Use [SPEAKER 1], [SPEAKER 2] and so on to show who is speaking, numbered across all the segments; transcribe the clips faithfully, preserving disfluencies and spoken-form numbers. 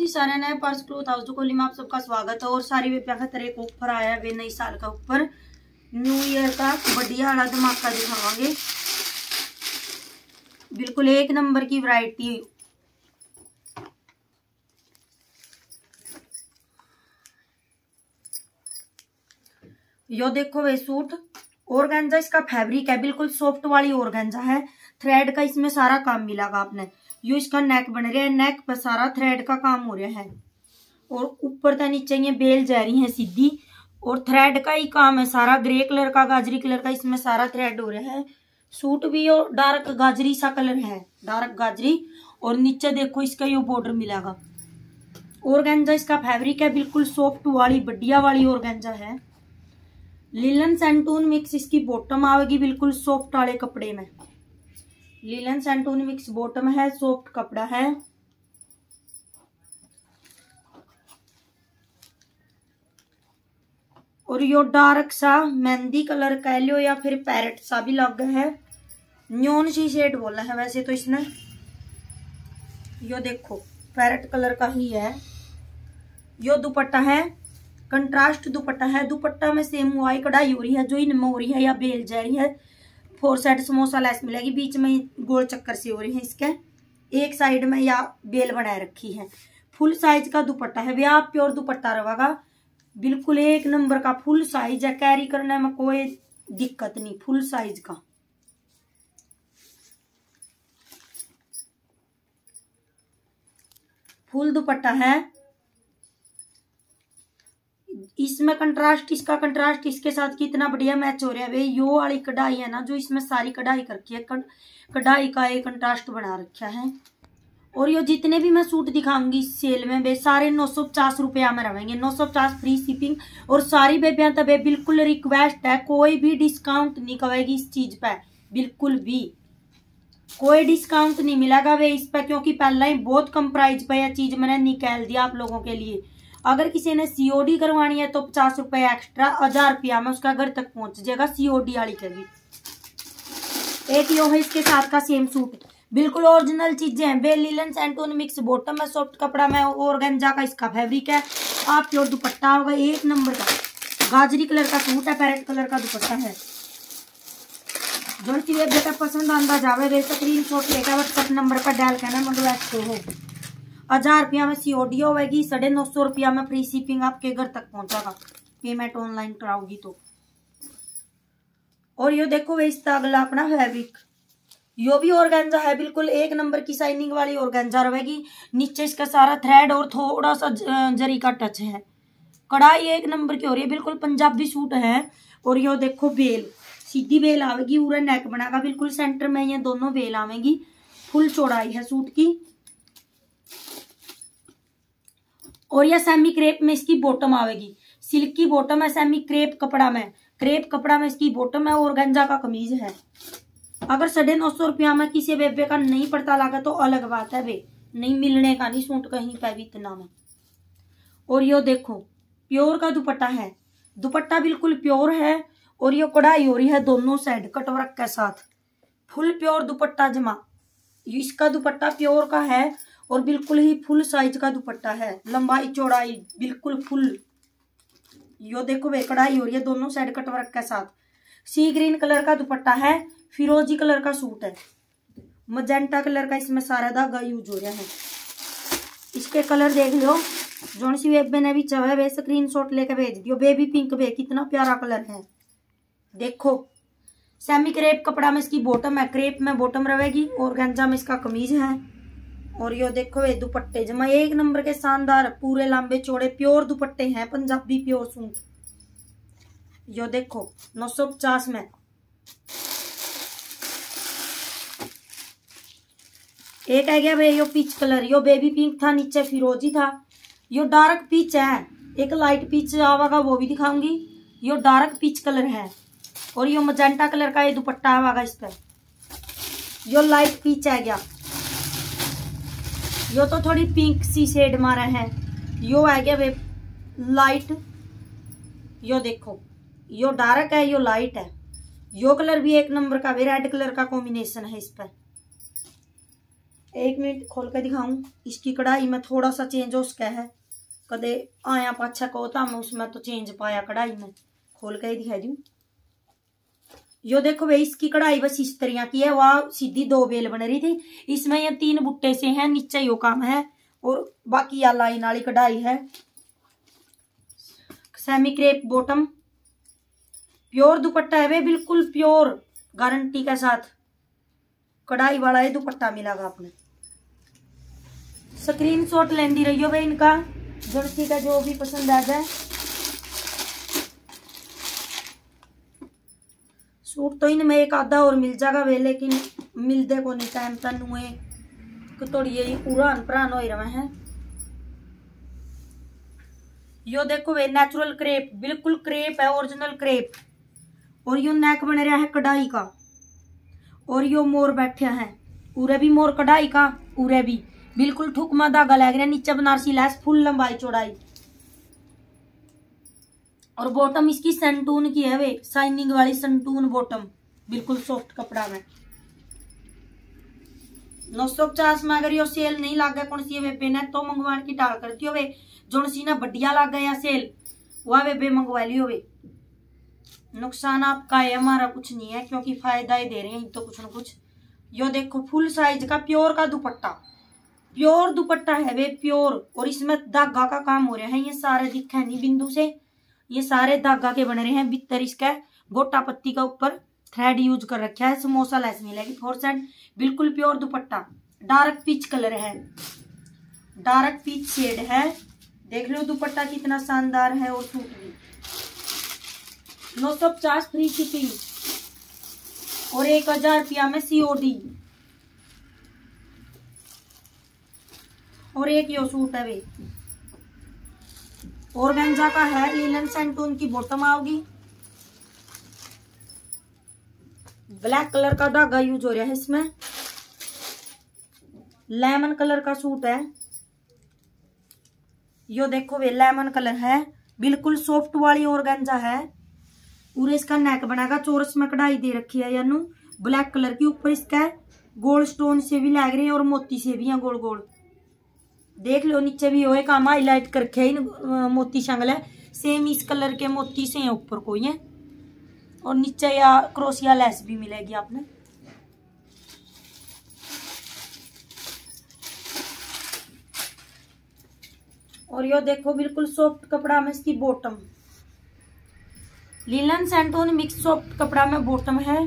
[SPEAKER 1] जी सारे नए purse cloth house Koli में आप सबका स्वागत है। और सारी वे बेहतर एक ऑफर आया है वे नई साल का ऊपर न्यू ईयर का बढ़िया वाला धमाका दिखावांगे। बिल्कुल एक नंबर की वैरायटी। यो देखो वे सूट ऑर्गेन्जा इसका फैब्रिक है, बिल्कुल सॉफ्ट वाली ऑर्गेन्जा है। थ्रेड का इसमें सारा काम मिलेगा आपने। यो इसका नेक बन रहा है, नेक पर सारा थ्रेड का काम हो रहा है और ऊपर तक नीचे ये बेल जा रही है सीधी और थ्रेड का ही काम है सारा। ग्रे कलर का गाजरी कलर का इसमें सारा थ्रेड हो रहा है। सूट भी और डार्क गाजरी सा कलर है, डार्क गाजरी। और नीचे देखो इसका यो बॉर्डर मिलेगा। ऑर्गेन्जा इसका फैब्रिक है, बिल्कुल सॉफ्ट वाली बढ़िया वाली ऑर्गेन्जा है। लिलन सैंटून मिक्स इसकी बॉटम आएगी, बिल्कुल सॉफ्ट वाले कपड़े में। लिलन सैंटून मिक्स बॉटम है, सॉफ्ट कपड़ा है। और यो डार्क सा मेहंदी कलर कह लो या फिर पैरेट सा भी लग है। न्योन सी शेड बोला है वैसे तो इसने। यो देखो पैरेट कलर का ही है। यो दुपट्टा है, कंट्रास्ट दुपट्टा है। दुपट्टा में सेम हुआई कढ़ाई हो रही है जो इनमें हो रही है या बेल जा रही है। फोर साइड समोसा लेस मिलेगी, बीच में गोल चक्कर से हो रही है इसके। एक साइड में या बेल बनाए रखी है। फुल साइज का दुपट्टा है भैया, प्योर दुपट्टा रहेगा। बिल्कुल एक नंबर का फुल साइज है, कैरी करने में कोई दिक्कत नहीं। फुल साइज का फुल दुपट्टा है। इसमें कंट्रास्ट, इसका कंट्रास्ट इसके साथ कितना बढ़िया मैच हो रहा है। वे यो वाली कढ़ाई है ना जो इसमें सारी कढ़ाई करके है, कढ़ाई का एक कंट्रास्ट बना रखा है। और यो जितने भी मैं सूट दिखाऊंगी सेल में वे सारे नौ सौ पचास रुपया में रहेंगे। नौ सौ पचास फ्री शिपिंग। और सारी बेबियां तब बिल्कुल रिक्वेस्ट है, कोई भी डिस्काउंट नहीं करेगी इस चीज पे, बिल्कुल भी कोई डिस्काउंट नहीं मिलेगा वे इस पे, क्योंकि पहला ही बहुत कम प्राइस पे यह चीज मैंने निकाल दिया आप लोगों के लिए। अगर किसी ने सीओडी करवानी है तो पचास रुपए एक्स्ट्रा, हजार रुपया में उसका घर तक पहुंच जाएगा सीओडी वाली के भी। एक यो है इसके साथ का सेम सूट, बिल्कुल ओरिजिनल चीजें हैं। बे लिलन सैंटून मिक्स बॉटम है, सॉफ्ट कपड़ा में ऑर्गेन्जा का इसका फैब्रिक है। आप प्योर दुपट्टा होगा एक नंबर का। गाजरी कलर का सूट है, पैरेट कलर का दुपट्टा है। जो सी बेटा पसंद आंदा जावे वे स्क्रीन शॉट लेकर व्हाट्सएप नंबर पर डायल करना मंगवा सकते हो। हजार रुपया में सीओडी होगी, साढ़े नौ सौ रुपया में फ्री शिपिंग आपके घर तक पहुंचेगा पेमेंट ऑनलाइन कराओगी तो। और यो देखो वे इसका अगला अपना फैब्रिक, यो भी ऑर्गेन्जा है, बिल्कुल एक नंबर की शाइनिंग वाली ऑर्गेन्जा रहेगी। नीचे इसका सारा थ्रेड और थोड़ा सा जरी का टच है। कढ़ाई एक नंबर की हो रही है, बिल्कुल पंजाबी सूट है। और यो देखो बेल, सीधी बेल आवेगी, पूरा नेक बनाएगा, बिल्कुल सेंटर में ये दोनों बेल आवेगी। फुल चौड़ाई है सूट की। और यह सेमी क्रेप में इसकी बॉटम आवेगी। सिल्क की बॉटम है, सेमी क्रेप कपड़ा में, क्रेप कपड़ा में इसकी बॉटम है। ऑर्गेन्जा का कमीज है। अगर साढ़े नौ सौ रुपया में किसी बेबे का नहीं पड़ता लगा तो अलग बात है, वे नहीं मिलने का नहीं सूट कहीं पे भी इतना में। और यो देखो प्योर का दुपट्टा है, दुपट्टा बिल्कुल प्योर है। और यो कढ़ाई हो रही है दोनों साइड कटवर्क के साथ, फुल प्योर दुपट्टा जमा। इसका दुपट्टा प्योर का है और बिल्कुल ही फुल साइज का दुपट्टा है, लंबाई चौड़ाई बिल्कुल फुल। यो देखो वे कढ़ाई हो रही है दोनों साइड कटवर्क के साथ। सी ग्रीन कलर का दुपट्टा है, फिरोजी कलर का सूट है, मजेंटा कलर का इसमें सारा धागा यूज हो रहा है। इसके कलर देख लो, जोन सी बेबे ने भी चाहे वे स्क्रीन शॉट लेकर भेज दियो। बेबी पिंक वे कितना प्यारा कलर है। देखो सेमी क्रेप कपड़ा में इसकी बॉटम है, क्रेप में बॉटम रहेगी। ऑर्गेन्जा में इसका कमीज है। और यो देखो ये दुपट्टे जमा एक नंबर के शानदार, पूरे लंबे चौड़े प्योर दुपट्टे हैं, पंजाबी प्योर सूट। यो देखो नौ सौ पचास में। एक आ गया भाई यो पीच कलर, यो बेबी पिंक था, नीचे फिरोजी था। यो डार्क पीच है, एक लाइट पीच आवागा वो भी दिखाऊंगी। यो डार्क पीच कलर है। और यो मजेंटा कलर का ये दुपट्टा आवागा इस पर। यो लाइट पीच आ गया। यो तो थोड़ी पिंक सी शेड मारा है। यो आ गया वे लाइट। यो देखो यो डार्क है, यो लाइट है। यो कलर भी एक नंबर का, वे रेड कलर का कॉम्बिनेशन है इस पर। एक मिनट खोल के दिखाऊं। इसकी कढ़ाई में थोड़ा सा चेंज हो सका है, कदे आया पाछा को था मैं उसमें तो चेंज पाया कढ़ाई में। खोल के ही दिखा दूं। यो देखो भाई इसकी कढ़ाई बस इस तरह की है, वह सीधी दो बेल बन रही थी। इसमें ये तीन बुट्टे से हैं, नीचे यो काम है और बाकी या लाइन वाली कढ़ाई है। Semi crepe bottom, pure dupatta है वे, बिल्कुल प्योर गारंटी के साथ कढ़ाई वाला ये दुपट्टा मिलेगा आपने। स्क्रीनशॉट लेंदी रहियो भाई इनका, जर्सी का जो भी पसंद आ जाए। सूट तो इनमें एक आधा और मिल जाएगा वे, लेकिन मिलते को नहीं टाइम तन हुए थोड़ी ये पुरान पुरान हो रहे हैं। यो देखो वे नेचुरल क्रेप, बिल्कुल क्रेप है, ओरिजिनल क्रेप। और यो नेक बन रहा है कढ़ाई का, और यो मोर बैठे हैं, उरे भी मोर कढ़ाई का, उरे भी बिल्कुल ठुकमा धागा लग रहा है। नीचे बनारसी लैस, फुल लंबाई चौड़ाई। और बॉटम इसकी संटून की है वे, शाइनिंग वाली संटून बॉटम, बिल्कुल सॉफ्ट कपड़ा में। नौ सौ पचास में अगर यो सेल नहीं लागे कौन सी वे पेन है तो मंगवाने की टाल करती हो वे। जोन सी ना बढ़िया लाग गया सेल वह वे बे मंगवा लियो वे। नुकसान आपका है, हमारा कुछ नहीं है, क्योंकि फायदा ही दे रहे हैं तो कुछ न कुछ। यो देखो फुल साइज का प्योर का दुपट्टा, प्योर दुपट्टा है वे, प्योर। और इसमें धागा का काम हो रहा है, ये सारे दिखे नहीं बिंदु से, ये सारे धागा के बन रहे हैं। भीतर इसका गोटा पत्ती का ऊपर थ्रेड यूज कर रखा है। समोसा लेस मिलेगी फोर साइड, बिल्कुल pure dupatta. Dark peach colour है, डार्क पीच शेड है। देख लो दुपट्टा कितना शानदार है। और सूट भी नौ सौ पचास फ्री शिपिंग और एक हजार रुपया में सीओडी। और एक यो सूट है वे, ऑर्गेन्जा का है, लिनन सेंटून की बॉटम आओगी। ब्लैक कलर का धागा यूज हो रहा है इसमें। लेमन कलर का सूट है, यो देखो वे लेमन कलर है, बिल्कुल सॉफ्ट वाली ऑर्गेन्जा है। पूरे इसका नेक बनाएगा, चोरस में कढ़ाई दे रखी है यानू ब्लैक कलर की। ऊपर इसका गोल्ड स्टोन से भी लग रहे हैं और मोती से भी है, गोल गोल। देख लो नीचे भी होए काम हाईलाइट कर रखे इन मोती शंगल है, सेम इस कलर के मोती से है ऊपर कोई है। और नीचे या क्रोशिया लेस भी मिलेगी आपने। और यो देखो बिल्कुल सॉफ्ट कपड़ा में इसकी bottom, linen santoon mix soft कपड़ा में बॉटम है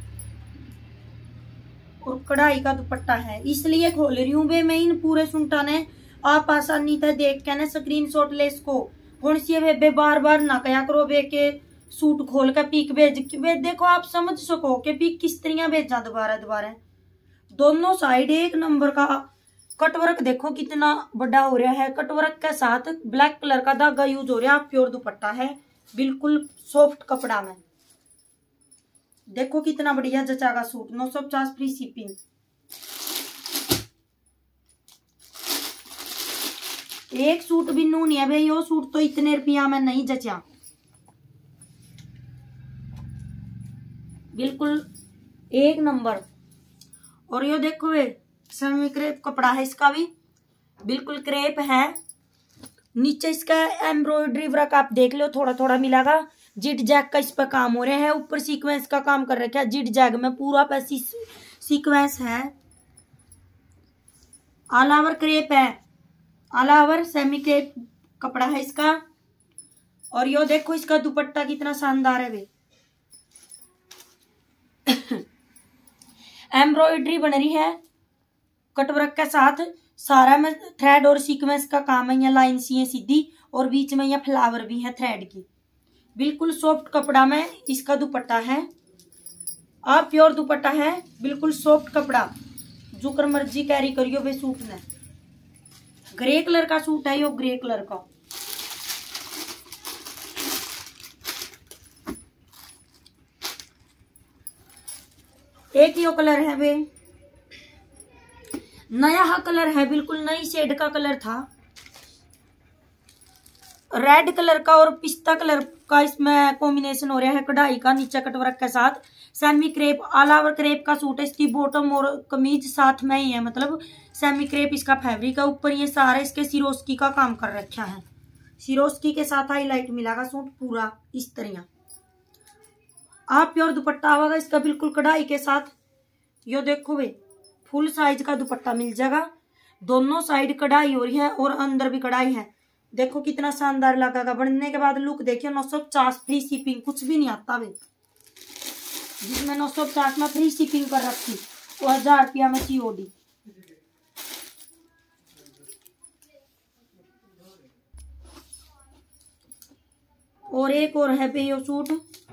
[SPEAKER 1] और कढ़ाई का दुपट्टा है। इसलिए खोल रही हूँ बे मैं इन पूरे सूटा ने, आप आसानी से देख के ना स्क्रीनशॉट ले इसको। कौन सी वे बे बार बार ना कया करो बे के सूट खोल के पीक भेज वे, देखो आप समझ सको कि पीक किस तरह भेजा दोबारा दोबारा। दोनों साइड एक नंबर का कटवर्क देखो कितना बड़ा हो रहा है। कटवर्क के साथ ब्लैक कलर का धागा यूज हो रहा है, प्योर दुपट्टा है, बिल्कुल सॉफ्ट कपड़ा में। देखो कितना बढ़िया जचागा सूट। नौ सौ पचास फ्री शिपिंग। एक सूट भी नू नहीं है भाई, यो सूट तो इतने रुपया में नहीं जचा, बिल्कुल एक नंबर। और यो देखो वे सेमी क्रेप कपड़ा है इसका भी, बिल्कुल क्रेप है। नीचे इसका एम्ब्रॉयडरी वर्क आप देख लो थोड़ा थोड़ा मिलेगा। जिट जैग का इस पर काम हो रहा है, ऊपर सीक्वेंस का काम कर रखा है। जिट जैग में पूरा पैसी सीक्वेंस है। ऑल ओवर क्रेप है, ऑल ओवर सेमी क्रेप कपड़ा है इसका। और यो देखो इसका दुपट्टा कितना शानदार है वे, एम्ब्रॉयडरी बन रही है कटवर्क के साथ। सारा में थ्रेड और सीक्वेंस का काम है, यहाँ लाइन सी है सीधी और बीच में यहाँ फ्लावर भी है थ्रेड की। बिल्कुल सॉफ्ट कपड़ा में इसका दुपट्टा है, आप प्योर दुपट्टा है, बिल्कुल सॉफ्ट कपड़ा। जो कर मर्जी कैरी करियो वे सूट ने। ग्रे कलर का सूट है यो, ग्रे कलर का। एक यो कलर है वे, नया हा कलर है, बिल्कुल नई शेड का कलर था। रेड कलर का और पिस्ता कलर का इसमें कॉम्बिनेशन हो रहा है कढ़ाई का नीचे कटवर्क के साथ। Semi crepe all over crepe का सूट है। इसकी बॉटम और कमीज साथ में ही है, मतलब सेमी क्रेप इसका फैब्रिक है। ऊपर ये सारा इसके सिरोस्की का काम कर रखा है। सिरोस्की के साथ हाईलाइट मिलेगा सूट पूरा इस तरह। आप प्योर दुपट्टा होगा इसका बिल्कुल कढ़ाई के साथ। यो देखो भाई फुल साइज का दुपट्टा मिल जाएगा। दोनों साइड कढ़ाई हो रही है और अंदर भी कढ़ाई है। देखो कितना शानदार लगेगा। बनने के बाद लुक देखिए। नौ सौ पचास फ्री शिपिंग, कुछ भी नहीं आता भाई। जिसमें नौ सौ पचास में फ्री शिपिंग कर रखी तो हजार रुपया में सीओडी। और एक और है पे यो सूट,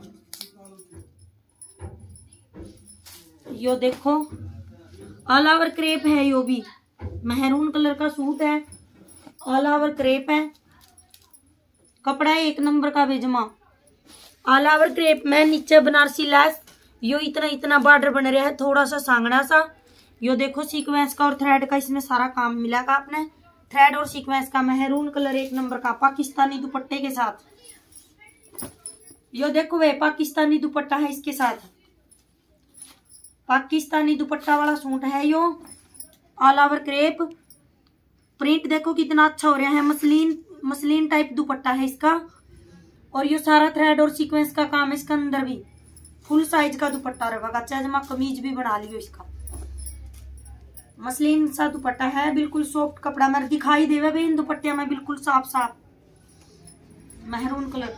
[SPEAKER 1] यो देखो ऑल ओवर क्रेप है। यो भी मेहरून कलर का सूट है, ऑल ओवर क्रेप है। कपड़ा है एक नंबर का बेजमा। ऑल ओवर क्रेप में नीचे बनारसी लैस। यो इतना इतना बॉर्डर बन रहा है, थोड़ा सा सांगड़ा सा। यो देखो सीक्वेंस का और थ्रेड का इसमें सारा काम मिलेगा आपने। थ्रेड और सीक्वेंस का मेहरून कलर एक नंबर का पाकिस्तानी दुपट्टे के साथ। यो देखो वे पाकिस्तानी दुपट्टा है इसके साथ। पाकिस्तानी दुपट्टा वाला सूट है यो। ऑल ओवर क्रेप प्रिंट देखो कितना अच्छा हो रहा है। मसलिन मसलिन टाइप दुपट्टा है इसका। और ये सारा थ्रेड और सीक्वेंस का काम है इसका। अंदर भी फुल साइज का दुपट्टा रहेगा। चाहे जमा कमीज भी बना लियो इसका। मसलिन सा दुपट्टा है, बिल्कुल सॉफ्ट कपड़ा में दिखाई देवे भाई इन दुपट्टे में, बिल्कुल साफ साफ मेहरून कलर।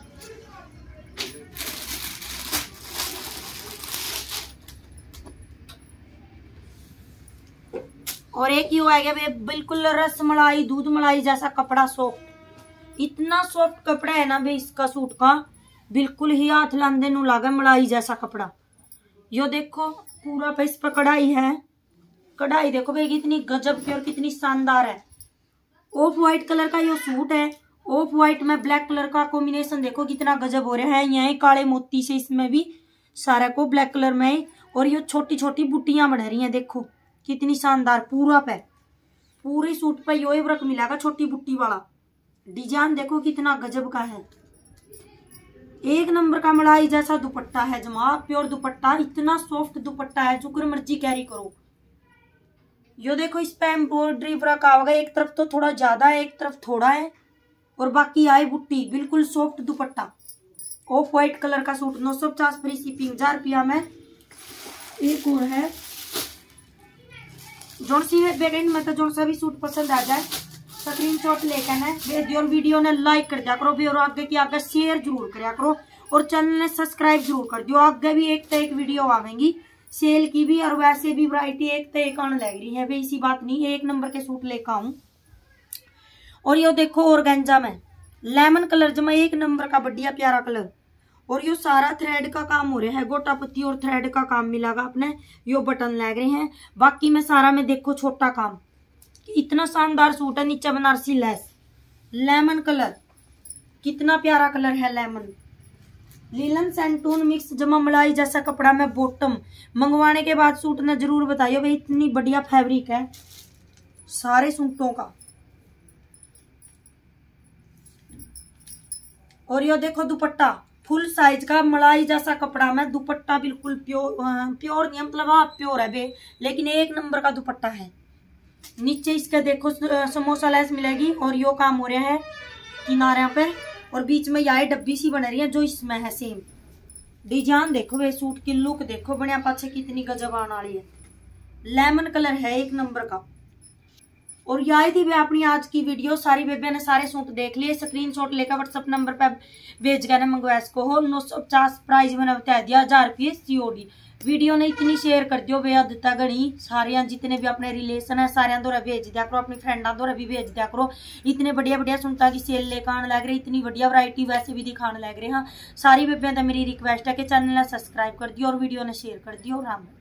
[SPEAKER 1] और एक ही आएगा भाई बिल्कुल रस मलाई दूध मलाई जैसा कपड़ा, सॉफ्ट। इतना सॉफ्ट कपड़ा है ना भाई इसका सूट का, बिल्कुल ही हाथ लांदे नु लागे मलाई जैसा कपड़ा। यो देखो पूरा पे इस पर कढ़ाई है। कढ़ाई देखो भाई कितनी गजब की और कितनी शानदार है। ऑफ व्हाइट कलर का यो सूट है। ऑफ व्हाइट में ब्लैक कलर का कॉम्बिनेशन देखो कितना गजब हो रहा है। यहाँ काले मोती से इसमें भी सारा को ब्लैक कलर में। और ये छोटी छोटी बुट्टियां बन रही हैं, देखो कितनी शानदार। पूरा पे पूरे सूट पे यो वर्क मिलेगा छोटी बुट्टी वाला। डिजाइन देखो कितना गजब का है। एक नंबर का मलाई जैसा दुपट्टा है जमा, प्योर दुपट्टा। इतना सॉफ्ट दुपट्टा है, जो मर्जी कैरी करो। यो देखो इस पे एम्ब्रॉयडरी वर्क आएगा। एक तरफ तो थोड़ा ज्यादा है, एक तरफ थोड़ा है, और बाकी आए बुट्टी। बिल्कुल soft dupatta. Off white colour का सूट नौ सौ पचास फ्री शिपिंग, हजार रुपया में। एक और है जोन सी बेगन मतलब जोन सा भी सूट पसंद आ जाए स्क्रीनशॉट लेकर ना भेज दियो। और वीडियो ने लाइक कर दिया करो भी, और आगे की आगे शेयर जरूर करा करो, और चैनल ने सब्सक्राइब जरूर कर दियो। आगे भी एक तो एक वीडियो आवेंगी सेल की भी, और वैसे भी वैरायटी एक तो एक आने लग रही है भाई। इसी बात नहीं, एक नंबर के सूट लेकर आऊं। और यो देखो ऑर्गेन्जा में लेमन कलर जमा, एक नंबर का बढ़िया प्यारा कलर। और यो सारा थ्रेड का काम हो रहा है, गोटा पत्ती और थ्रेड का काम मिलेगा अपने। यो बटन लग रहे हैं, बाकी में सारा में देखो छोटा काम। इतना शानदार सूट है। नीचे बनारसी लेस, लेमन कलर, कितना प्यारा कलर है लेमन। लीलन सैंटून मिक्स जमा मलाई जैसा कपड़ा में बॉटम। मंगवाने के बाद सूट ने जरूर बताइए भाई, इतनी बढ़िया फैब्रिक है सारे सूटों का। और यो देखो दुपट्टा फुल साइज का मलाई जैसा कपड़ा में दुपट्टा, बिल्कुल प्योर प्योर नहीं मतलब हाँ प्योर है बे, लेकिन एक नंबर का दुपट्टा है। नीचे इसका देखो समोसा लेस मिलेगी, और यो काम हो रहा है किनारे पे, और बीच में यह डब्बी सी बन रही है जो इसमें है सेम। डिजाइन देखो वे सूट की लुक देखो बढ़िया पाछे कितनी गजब आने वाली है। लेमन कलर है एक नंबर का। और यही थी वे अपनी आज की वीडियो। सारी बेबे ने सारे सूट देख लिए। स्क्रीनशॉट लेकर व्हाट्सएप नंबर पे भेज गए मंगवाइस को हो। नौ सौ पचास प्राइस मैंने बता दिया, हजार रुपये सीओडी। वीडियो ने इतनी शेयर कर दियो बेहद तगड़ी। सारे जितने भी अपने रिलेशन है सारे द्वारा भेज दिया करो, अपनी फ्रेंडा द्वारा भी भेज दिया करो। इतने बढ़िया बढ़िया सूटा की सेल लेकर आने लग रहे, इतनी बढ़िया वैरायटी वैसे भी दिखाने लग रहे हैं। सारी बेबे मेरी रिक्वेस्ट है कि चैनल ने सब्सक्राइब कर दियो और वीडियो ने शेयर कर दियो। राम।